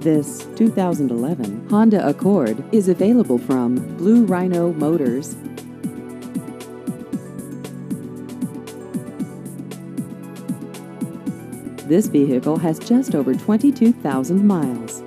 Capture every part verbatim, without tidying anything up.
This two thousand eleven Honda Accord is available from Blue Rhino Motors. This vehicle has just over twenty-two thousand miles.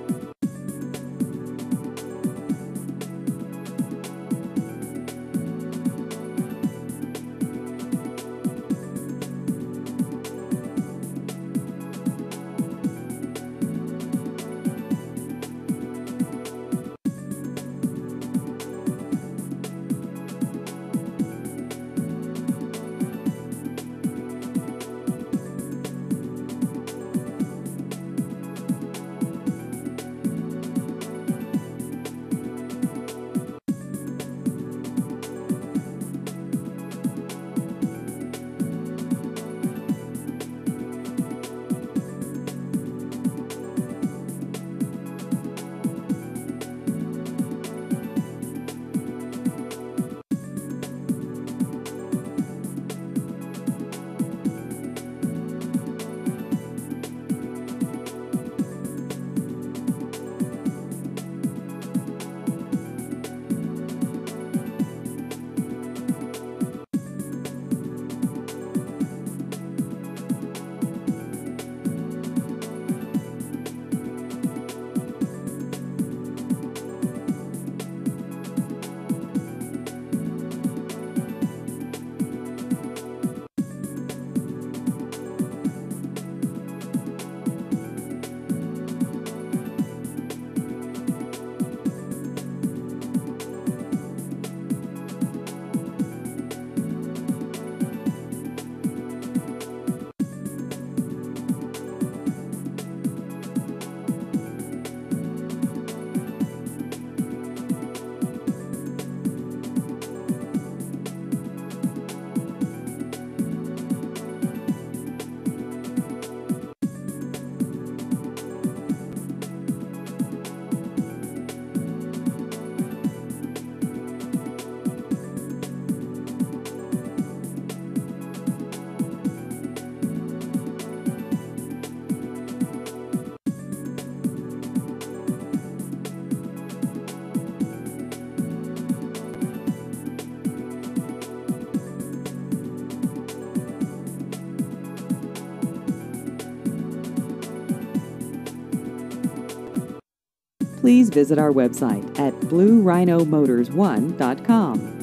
Please visit our website at blue rhino motors one dot com.